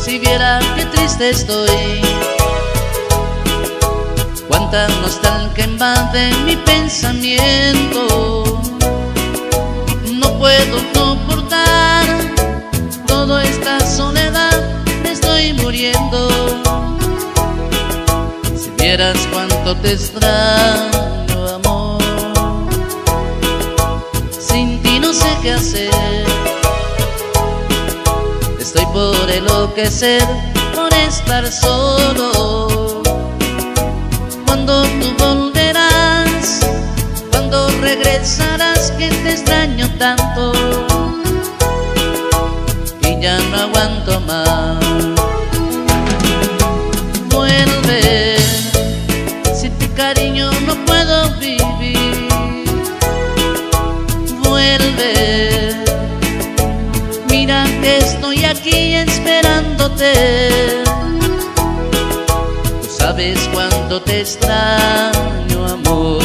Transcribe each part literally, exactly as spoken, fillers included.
Si viera qué triste estoy, cuánta nostalgia invade mi pensamiento. No puedo soportar toda esta soledad, me estoy muriendo. Si vieras cuánto te extraño, amor, sin ti no sé qué hacer. Estoy por enloquecer, por estar solo. Cuando tú volverás, cuando regresarás, que te extraño tanto y ya no aguanto más. Vuelve, sin tu cariño no puedo vivir. Vuelve, mira que estoy aquí esperándote. Tú sabes cuánto te extraño, amor.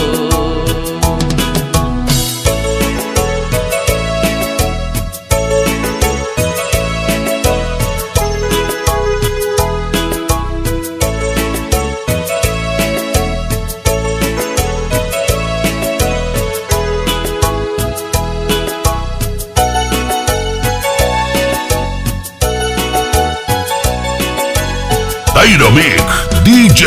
Dynamic D J.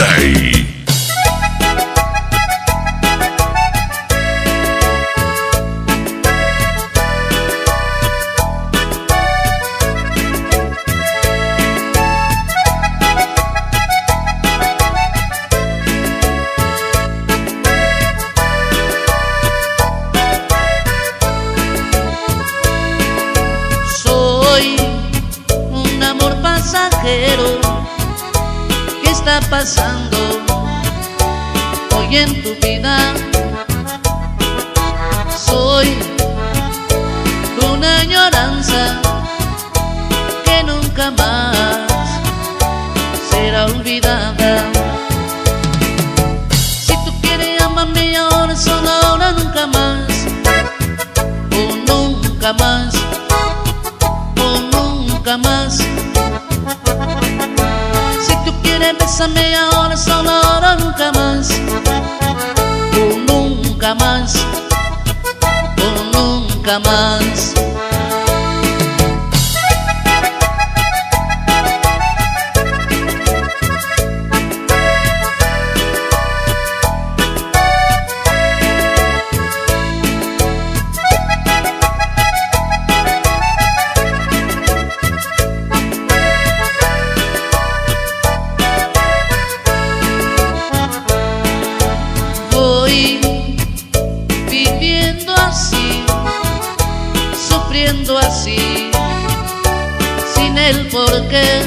Soy un amor pasajero. ¿Qué está pasando hoy en tu vida? Soy una añoranza que nunca más será olvidada. Si tú quieres, amame ahora, solo ahora, nunca más. O nunca más, o nunca más. Bésame ahora, solo ahora, nunca más. O nunca más, o nunca más. Viviendo así, sufriendo así, sin el porqué.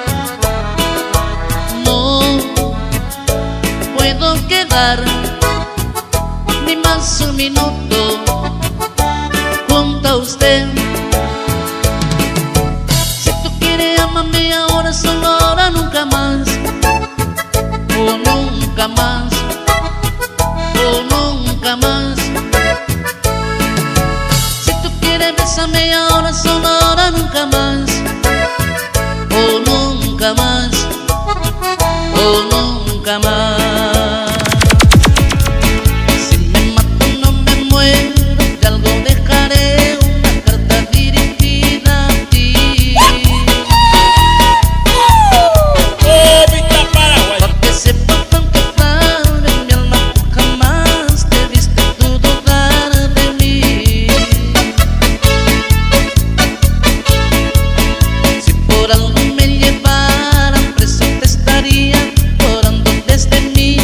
No puedo quedar ni más un minuto junto a usted. Si tú quieres, amame ahora, solo ahora, nunca más. O nunca más, o nunca más. Si tú quieres, bésame ahora, solo ahora, nunca más. O nunca más, o nunca más. Si me mato no me muero, de algo dejaré una carta dirigida a ti. Porque sepa cuánto tarde en mi alma tú jamás debiste tú dudar de mí. Si por algo me llevaran preso te estaría llorando desde mí.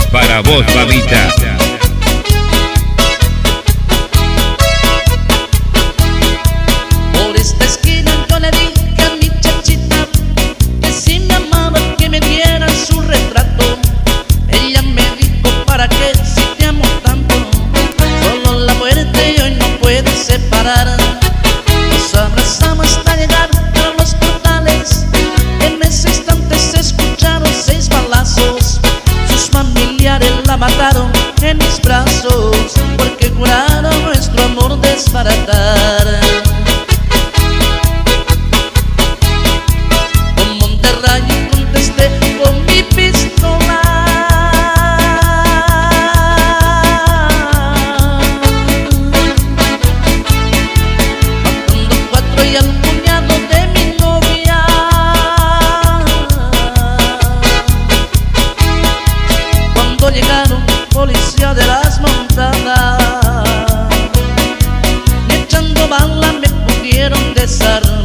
para vos, mamita. Por esta esquina yo le dije a mi chachita que si me amaba que me diera su retrato. Ella me dijo, ¿para qué si te amo tanto? Solo la muerte y hoy no puede separar. Nos abrazamos hasta llegar a los portales. En ese instante se escucharon seis balazos. Sus familiares la mataron en mis brazos, porque juraron nuestro amor desbaratar. Con Monterrey contesté con mi pistola. Matando cuatro y al cuñado de mi novia. Cuando llegaron policía de las montadas, y echando bala me pudieron desarmar.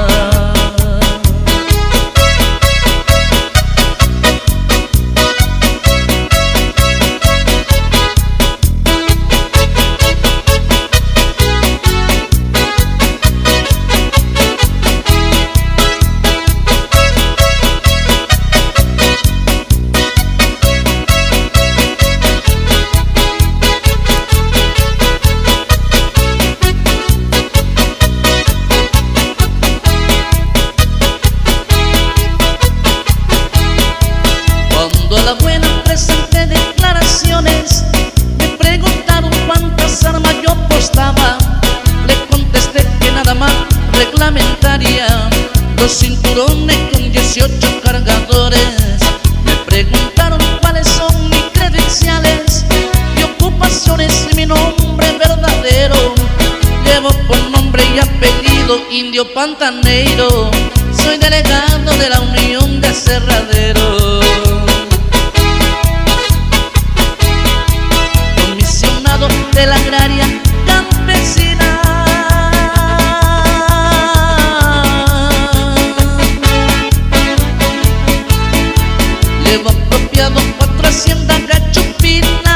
Cuando a la buena presenté declaraciones, me preguntaron cuántas armas yo portaba. Le contesté que nada más reglamentaria, dos cinturones con dieciocho cargadores. Me preguntaron cuáles son mis credenciales y ocupaciones y mi nombre verdadero. Llevo por nombre y apellido Indio Pantaneiro. Soy delegado de la Unión de Aserraderos. Comisionado de la agraria campesina. Llevo apropiado cuatro haciendas gachupinas.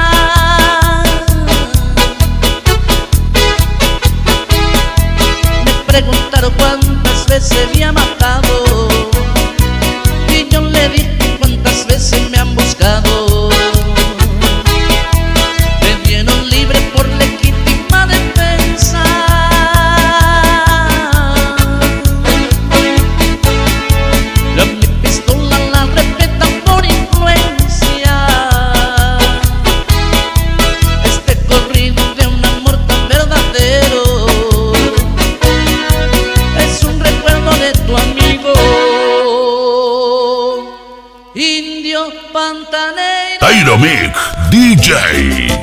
Me preguntaron cuántas veces había matado, y yo le dije cuántas veces me han buscado. Me dieron libre por legítima defensa. La mi pistola la respetan por influencia. Este corrido de un amor tan verdadero es un recuerdo de tu amigo Indio Pantaneiro. Dynamic D J.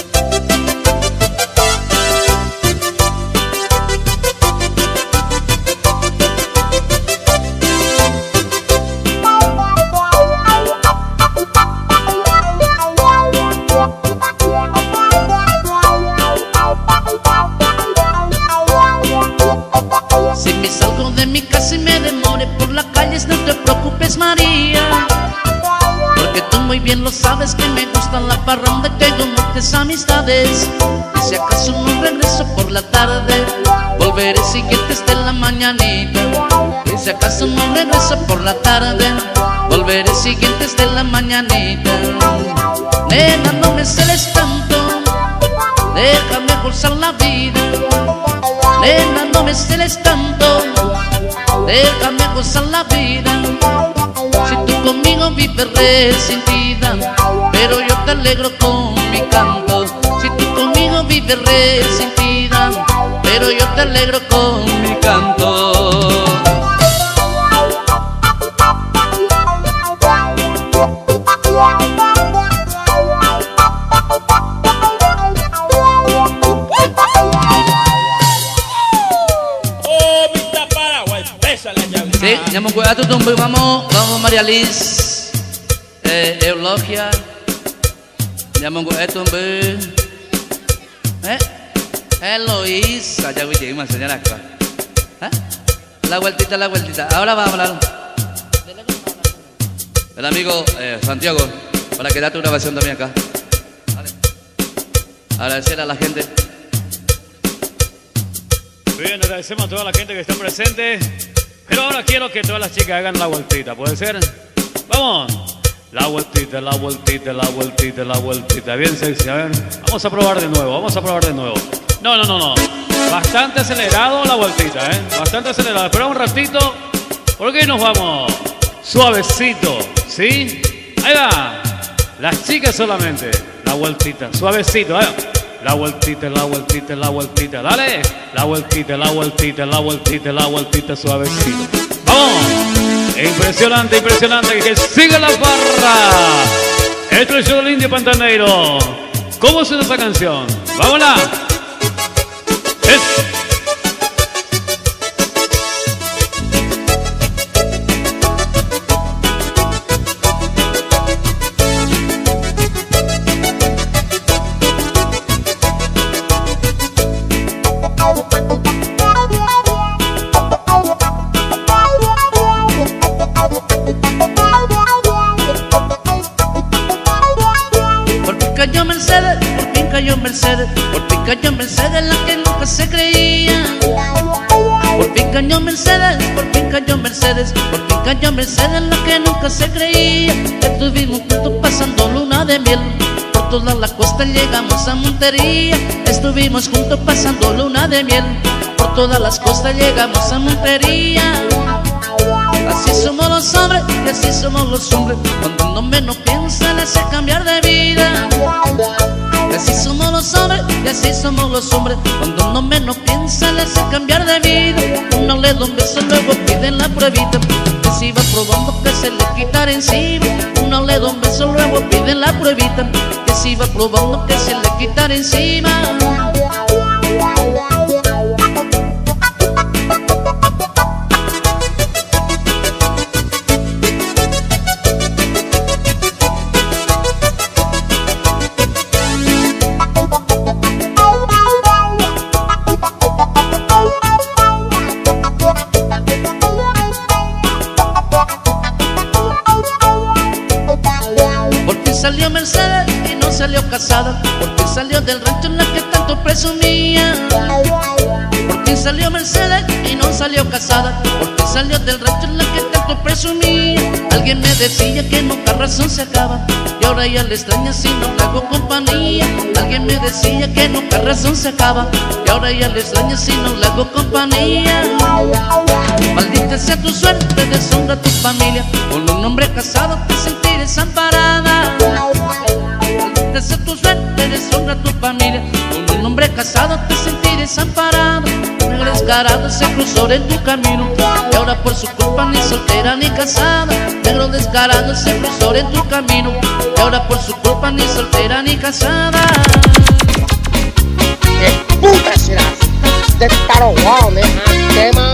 Si me salgo de mi casa y me demore por la calle, no te preocupes, María, porque tú muy bien lo sabes que me gusta la parranda y tengo muchas amistades. Y si acaso no regreso por la tarde, volveré siguientes de la mañanita. Y si acaso no regreso por la tarde, volveré siguientes de la mañanita. Nena, no me celes tanto, déjame gozar la vida. Nena, no me celes tanto, déjame gozar la vida. Si tú conmigo vives resentida, pero yo te alegro con mi canto. Si tú conmigo vives resentida, pero yo te alegro con mi canto. Sí, llamo a tu tumbo y vamos, vamos María Liz, eh, Eulogia, llamo a tu tumbo, eh, Eloísa, ya voy a señora acá, eh, la vueltita, la vueltita, ahora vamos a hablar, el amigo eh, Santiago, Para que date una grabación también acá. Vale. Agradecer a la gente. Bien, agradecemos a toda la gente que está presente. Pero ahora quiero que todas las chicas hagan la vueltita, ¿puede ser? ¡Vamos! La vueltita, la vueltita, la vueltita, la vueltita. Bien sexy, a ver. Vamos a probar de nuevo, vamos a probar de nuevo. No, no, no, no. Bastante acelerado la vueltita, ¿eh? Bastante acelerado. Espera un ratito, porque nos vamos suavecito, ¿sí? Ahí va. Las chicas solamente. La vueltita, suavecito, ¿eh? La vueltita, la vueltita, la vueltita. Dale. La vueltita, la vueltita, la vueltita, la vueltita, suavecito. ¡Vamos! Impresionante, impresionante. Que siga la barra. Esto es el show del Indio Pantaneiro. ¿Cómo suena esta canción? ¡Vámonos! Es... Cayó Mercedes, por fin cayó Mercedes, por fin cayó Mercedes, la que nunca se creía. Por fin cayó Mercedes, por fin cayó Mercedes, por fin cayó Mercedes, la que nunca se creía. Estuvimos juntos pasando luna de miel, por toda la costa llegamos a Montería. Estuvimos juntos pasando luna de miel, por todas las costas llegamos a Montería. Así somos los hombres, y así somos los hombres, cuando uno menos piensa le hace cambiar de vida. Y así somos los hombres, y así somos los hombres, cuando uno menos piensa le hace cambiar de vida. Uno le da un beso, luego piden la pruebita, que si va probando que se le quitara encima. Uno le da un beso, luego piden la pruebita, que si va probando que se le quitara encima. Salió Mercedes y no salió casada, porque salió del rancho en la que tanto presumía. Porque salió Mercedes y no salió casada, porque salió del rancho en la que tanto presumía. Alguien me decía que nunca razón se acaba, y ahora ya le extraña si no le hago compañía. Alguien me decía que nunca razón se acaba, y ahora ya le extraña si no le hago compañía. Maldita sea tu suerte, deshonra tu familia, con un hombre casado te sentiré desamparada. Maldita sea tu suerte, deshonra tu familia, con un hombre casado te sentiré desamparada. Negro descarado se cruzó en tu camino, y ahora por su culpa ni soltera ni casada. Negro descarado se cruzó en tu camino, y ahora por su culpa ni soltera ni casada. ¡Qué puta serás! ¡De taro wow, me hace mal!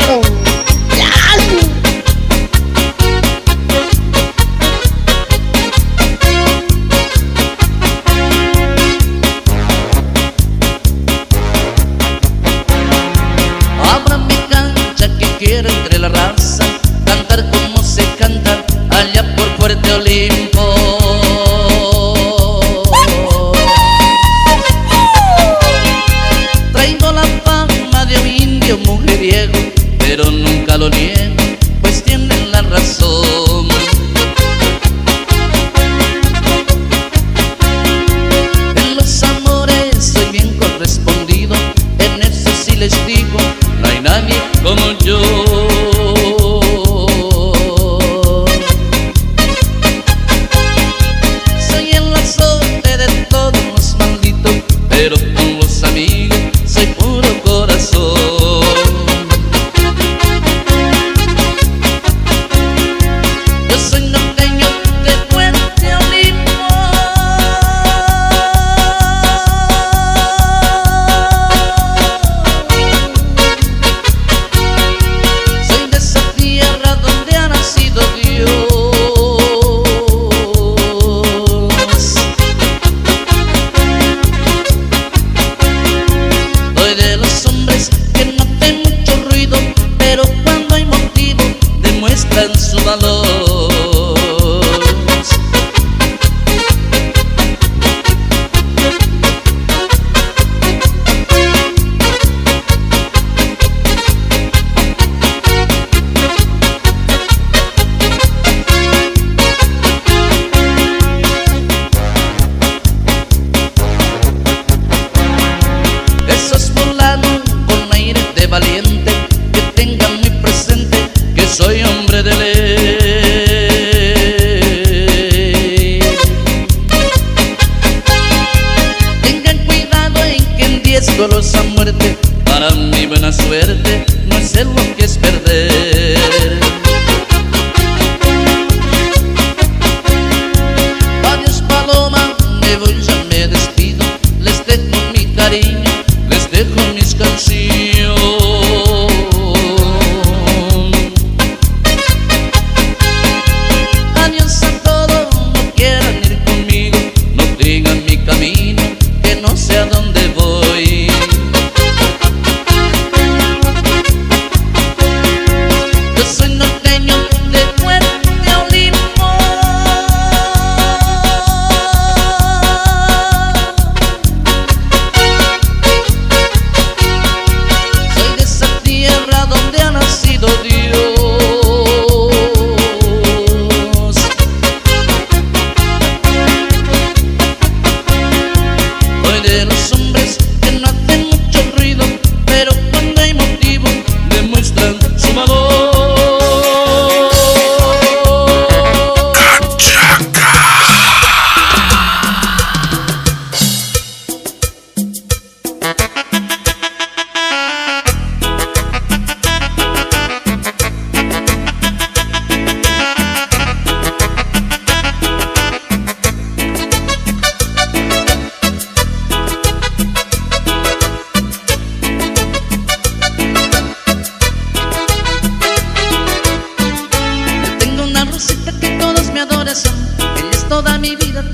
Quiero entre la raza cantar como se canta allá por Fuerte Olimpo. Traigo la fama de un indio mujeriego,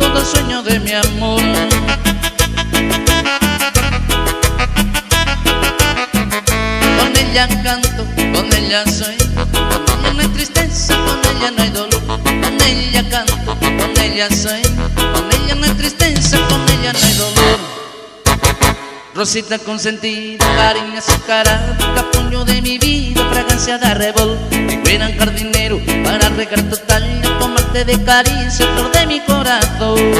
todo el sueño de mi amor. Con ella canto, con ella soy, cuando no hay tristeza, con ella no hay dolor. Con ella canto, con ella soy, con ella no hay tristeza, con ella no hay dolor. Rosita consentida, cariño azucarada, capullo de mi vida, fragancia de arrebol. Mi buen jardinero para regar tu tallo, tomarte de caricia, flor de mi corazón.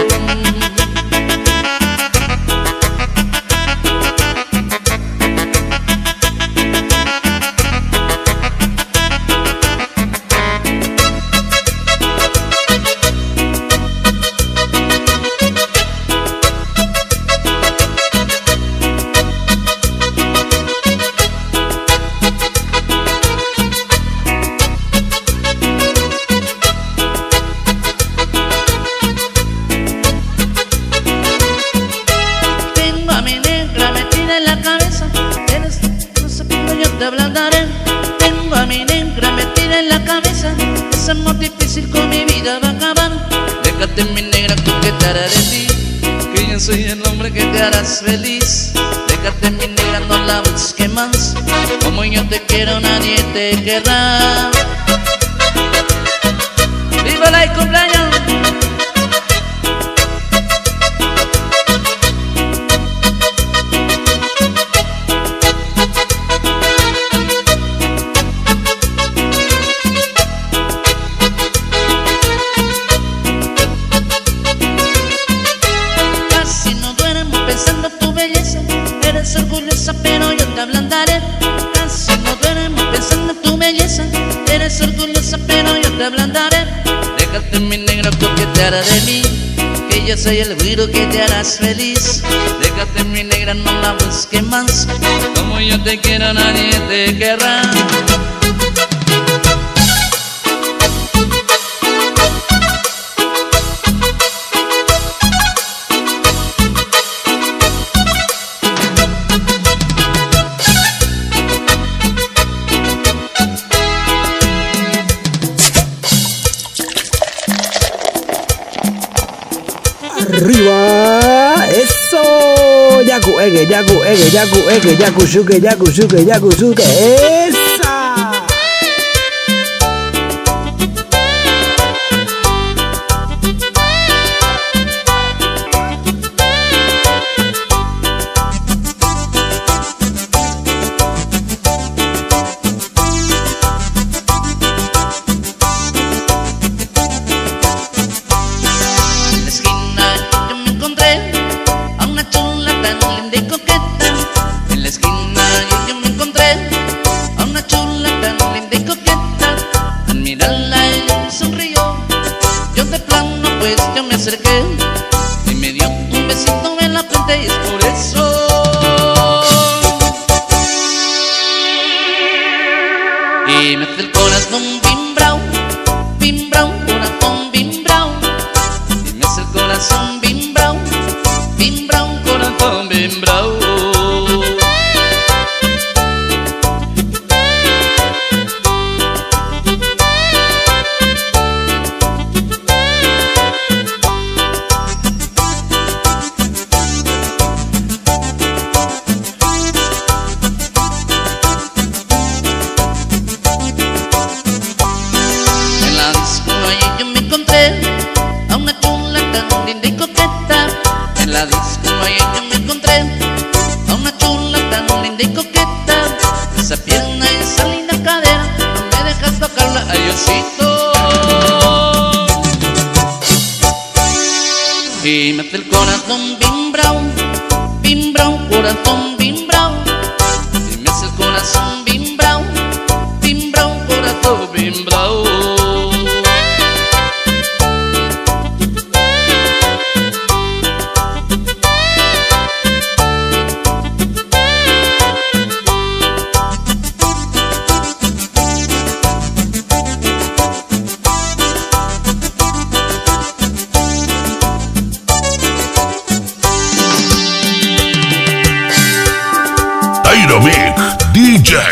Déjate mi negra coquetear de ti, que yo soy el hombre que te harás feliz. Déjate mi negra, no la busques más, como yo te quiero nadie te querrá. ¡Viva la cumpleaños! Pero yo te ablandaré. Casi no duermo pensando en tu belleza. Eres orgullosa pero yo te ablandaré. Déjate mi negra coquetear de mí, que yo soy el güiro que te harás feliz. Déjate mi negra, no la busques más, como yo te quiero nadie te querrá. Arriba, eso, yaku ege, yaku ege, yaku ege, yaku shuke, yaku shuke, yaku shuke, esa. Y me dio un besito en la frente y es por eso. Y me hace el corazón bim brau, bim brau, corazón bim brau. Y me hace el corazón bim brau, bim brau, corazón bim brau. A una chula tan linda y coqueta, en la disco ahí yo me encontré. A una chula tan linda y coqueta, esa pierna y esa linda cadera, no me dejas tocarla, ay Diosito. Y me hace el corazón bim brau, bim brau, corazón bim brau. Y me hace el corazón bim brau, bim brau, corazón bim brau. D J.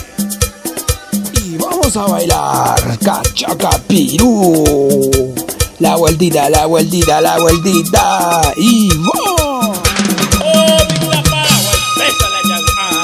Y vamos a bailar cachaca pirú. La vueltita, la vueltita, la vueltita. Y ¡oh! ¡Oh, mi cura Paraguay! ¡Pésale, ya! ¡Ah!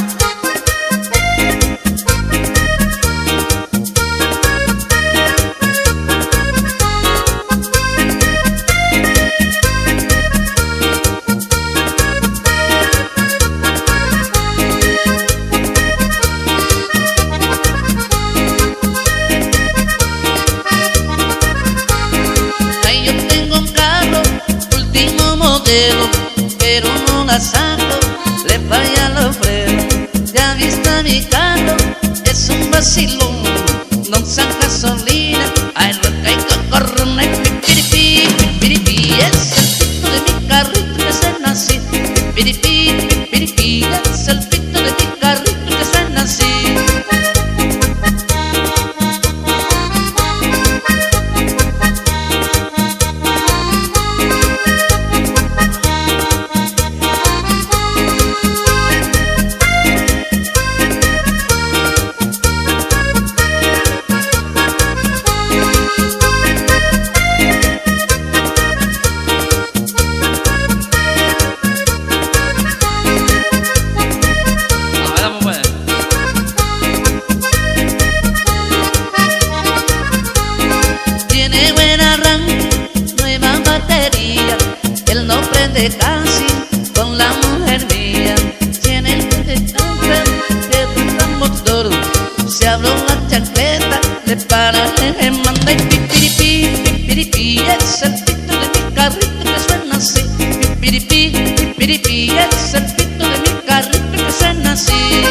Pero no la saco, le falla la freno. Ya viste mi carro, es un vacilón. No usa gasolina, ay no caigo corona. Pipiripi, pipiripi, es el pito de mi carrito que suena así. Pipiripi, pipiripi, es el pito de mi carrito que suena así. Casi con la mujer mía, tiene el de cáncer, que rueda motor. Se abrió la chaqueta, le para, le manda y pipiripi, pipiripi, es el pito de mi carrito que suena así. Pipiripi, pipiripi, es el pito de mi carrito que suena así.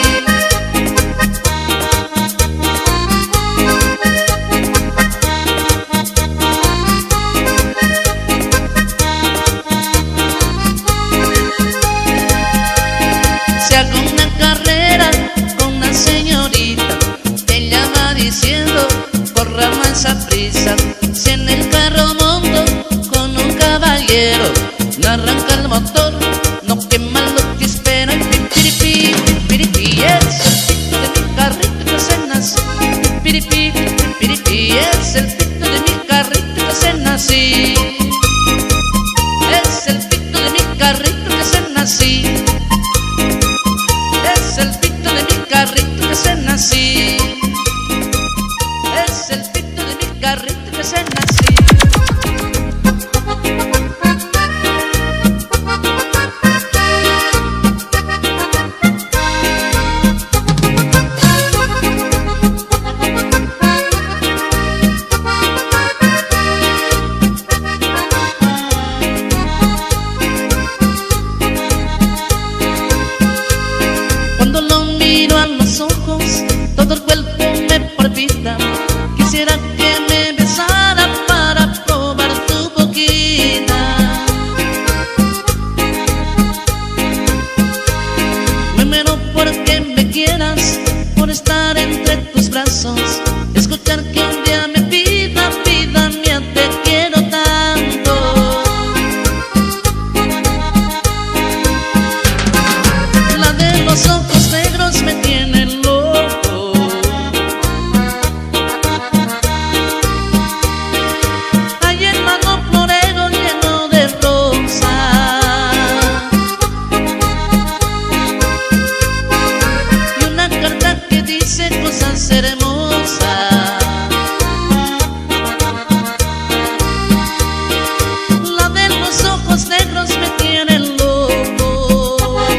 Corra más a prisa, si en el carro monto con un caballero, no arranca el motor, no quema lo que espera. Pipiripi, pipiripi, es el pito de mi carrito que suena así. Pipiripi, pipiripi, es el pito de mi carrito que suena así. Es el pito de mi carrito que suena así. Es el pito de mi carrito que suena así. Es el pito de mi carrito que suena así. Cuando lo miro a los ojos, todo el cuerpo me palpita. Quisiera que me besara para probar tu boquita. Me muero porque me quieras, por estar entre tus brazos. Escuchar que un día me pida, vida mía, te quiero tanto. La de los ojos negros me tiene loco. Hay el mago florero lleno de rosas, y una carta que dice cosas hermosas. La de los ojos negros me tiene loco.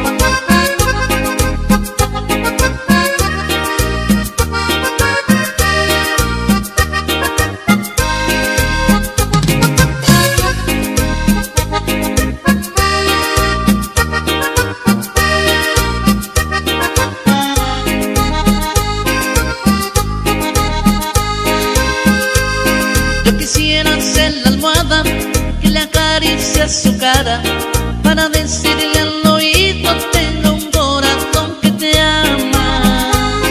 Yo quisiera ser la almohada que le acaricia su cara, para decirle al oído: tengo un corazón que te ama.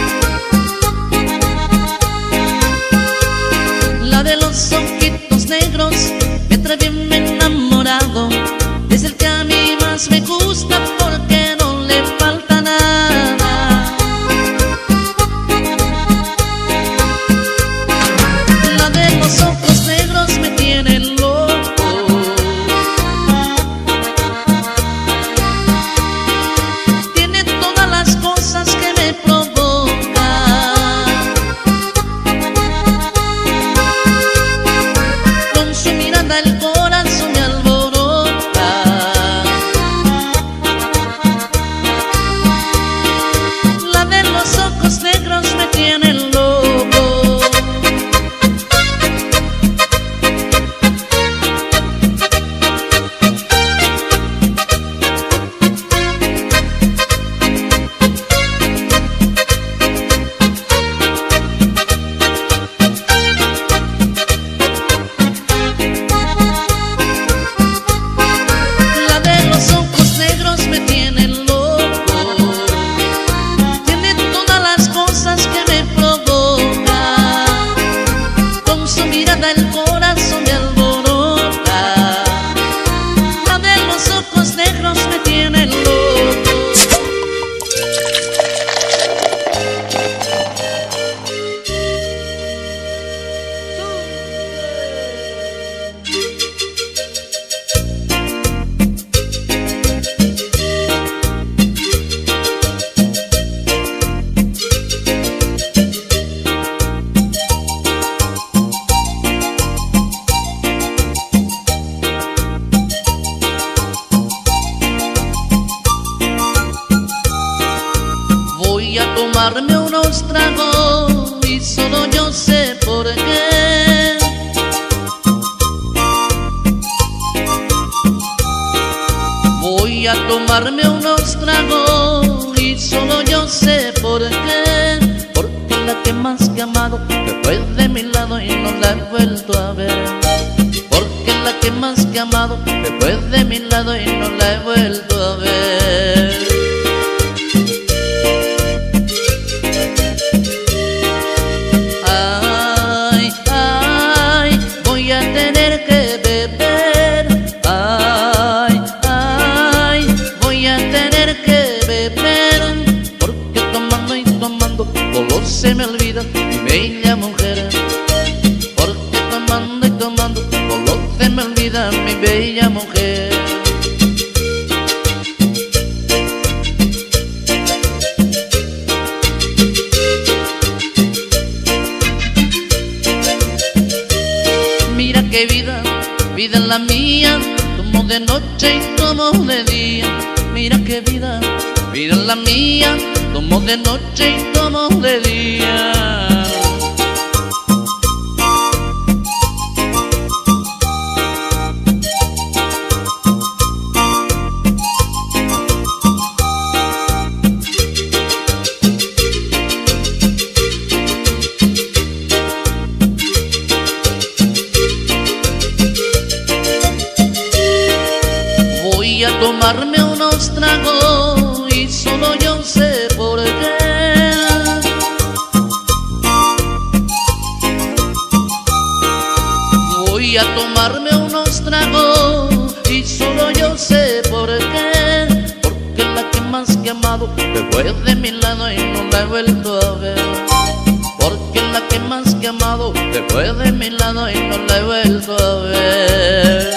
La de los ojitos negros me trae bien enamorado, es el que a mí más me gusta porque no le falta nada. La de los ojos negros me tiene tomarme unos tragos y solo yo sé por qué. Voy a tomarme unos tragos y solo yo sé por qué. Porque la que más que amado se fue de mi lado y no la he vuelto a ver. Porque la que más que amado se fue de mi lado y no la he vuelto a ver. Ay, ay, voy a tener que beber. Ay, ay, voy a tener que beber. Porque tomando y tomando todo se me olvida mi bella mujer. Porque tomando y tomando todo se me olvida mi bella mujer. Mira qué vida, vida es la mía, tomo de noche y tomo de día. Mira qué vida, vida es la mía, tomo de noche y tomo de día. Voy a tomarme unos tragos y solo yo sé por qué. Voy a tomarme unos tragos y solo yo sé por qué. Porque la que más que amado se fue de mi lado y no la he vuelto a ver. Porque la que más que amado se fue de mi lado y no la he vuelto a ver.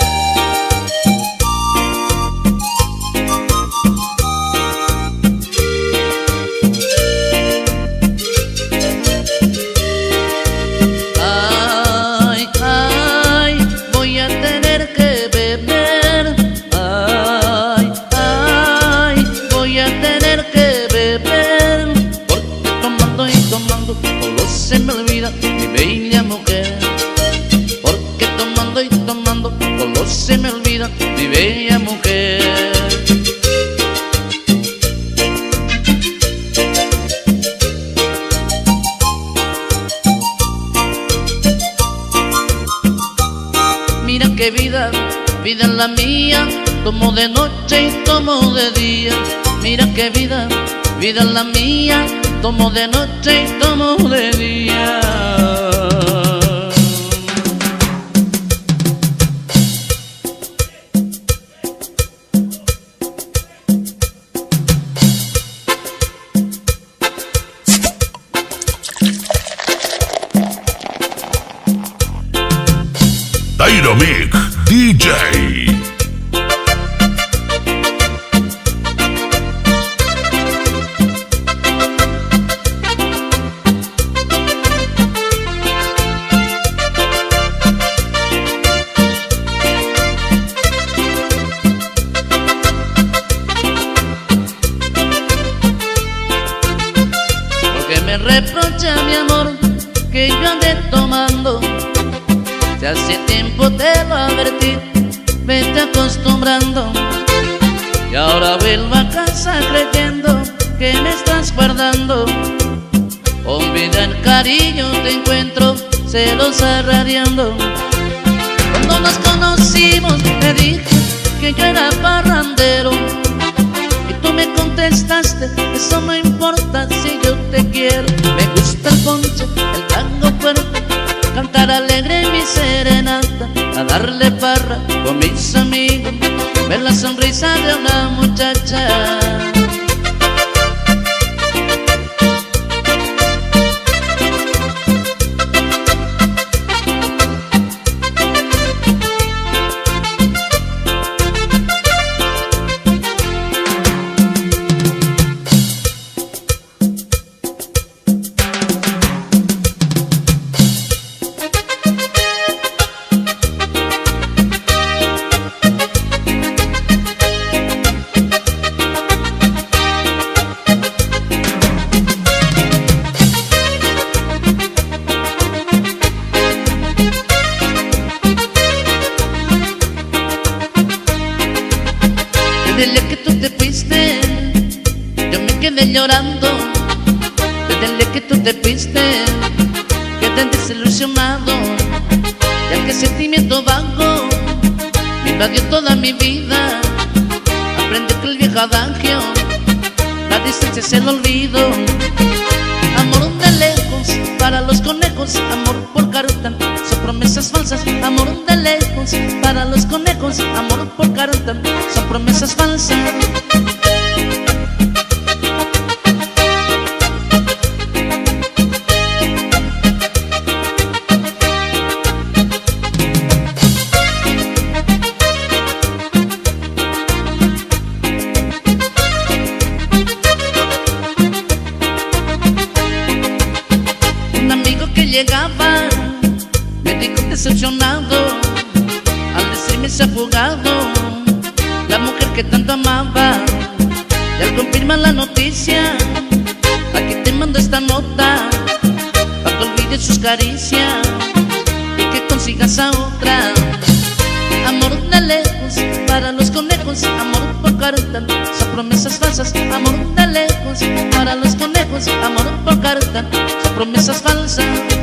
Se me olvida mi bella mujer. Porque tomando y tomando todo se me olvida mi bella mujer. Mira qué vida, vida es la mía, tomo de noche y tomo de día. Mira qué vida, vida es la mía, tomo de noche y tomo de día. Dynamic D J. Me reprocha mi amor que yo ande tomando. Si hace tiempo te lo advertí, vete acostumbrando. Y ahora vuelvo a casa creyendo que me estás guardando. Con vida en cariño te encuentro, celos arradiando. Cuando nos conocimos te dije que yo era parrandero. Me contestaste, eso no importa si yo te quiero. Me gusta el ponche, el tango fuerte, cantar alegre mi serenata, a darle parra con mis amigos, ver la sonrisa de una muchacha. Desde el día que tú te fuiste, yo me quedé llorando. Desde el día que tú te fuiste, quedé desilusionado. Ya que sentimiento vago me invadió toda mi vida. Aprendí que el viejo adagio, la distancia es el olvido. Amor de lejos para los conejos, amor por carta, son promesas falsas. Amor de lejos para los conejos, amor por carta, son promesas falsas. Llegaba, me dijo decepcionado al decirme se ha fugado la mujer que tanto amaba. Y al confirmar la noticia, aquí te mando esta nota, para que olvides sus caricias y que consigas a otra. Amor de lejos para los conejos, amor por carta, son promesas falsas. Amor de lejos para los conejos, amor por carta, son promesas falsas.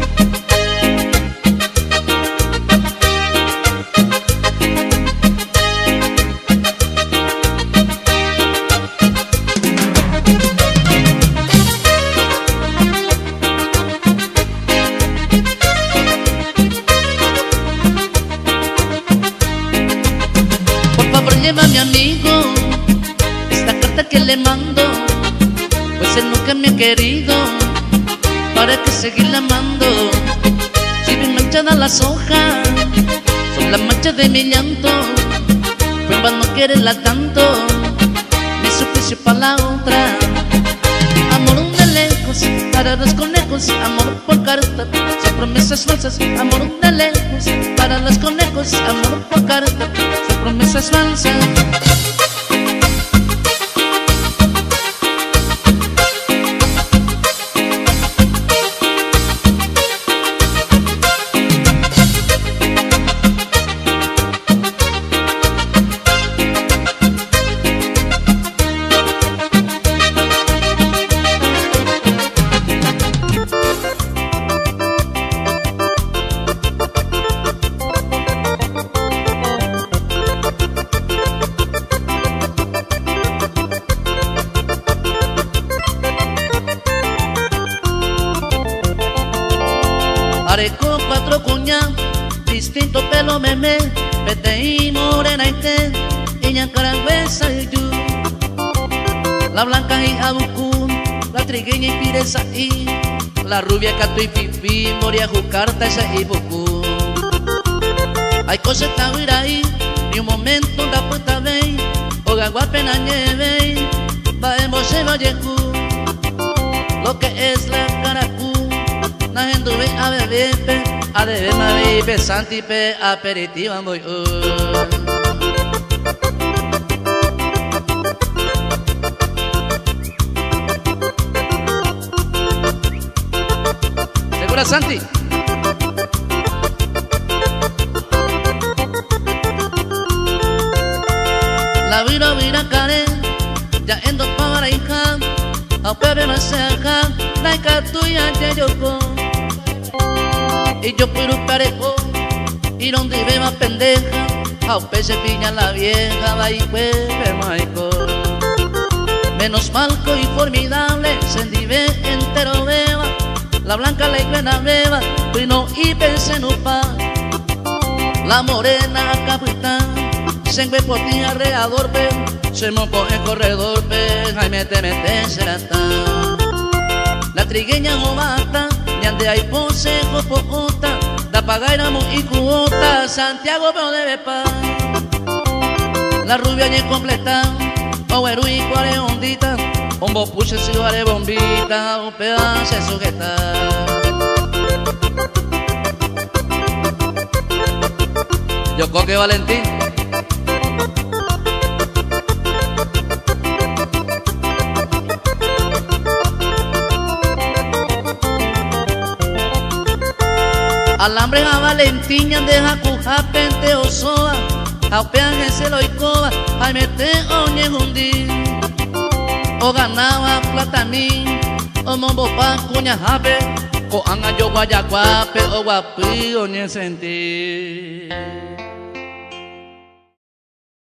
Lleva a mi amigo esta carta que le mando, pues él nunca me ha querido, para que seguirla amando. Si ven manchadas las hojas, son las manchas de mi llanto, pues para no quererla tanto, ni su juicio para la otra. Amor de lejos para los conejos, amor por carta, son promesas falsas. Amor de lejos para los conejos, amor por carta, son promesas falsas. Areco cuatro cuñas, distinto pelo meme, vete y morena y te, iña carangüesa y yo. La blanca y abucú, la trigueña y pireza y, la rubia catu y pipi, moria jucarta esa y bucú. Hay cosas que huir ahí, ni un momento da puta vey, o gaguapena nieve, vaemos en vallejú, lo que es la caracú. Na gente ve a beber, a beber ma bebe santipe aperitiva muy uh. ¿Segura Santi? La vira vira care, ya endo para hija, a bebe no se haga, la catuya ya yoko. Y yo puro parejo, y donde ve más pendeja, a un pez se piña la vieja, va y hueve maico. Menos malco y formidable, se dive entero beba, la blanca la iguana beba, vino y pensé en upa. La morena capitán, se engue por ti alrededor, pe, se moco en corredor, pe, ay mete, mete, será tan. La trigueña jovata, ñande hay consejo pocota, da pagairamos y cuota, Santiago pero debe pa. La rubia ya completa, o y cuare ondita, bombo puche si vale bombita, un pedazo sujeta. Yo coque Valentín. Alambre a Valentín, de Jacuja, Pente, Osoa, Aupean, Geselo y Coba, ay mete oñe hundi o ganaba plataní o mombo pa cuña jape o anga yo guayaguape o guapi oñe sentí.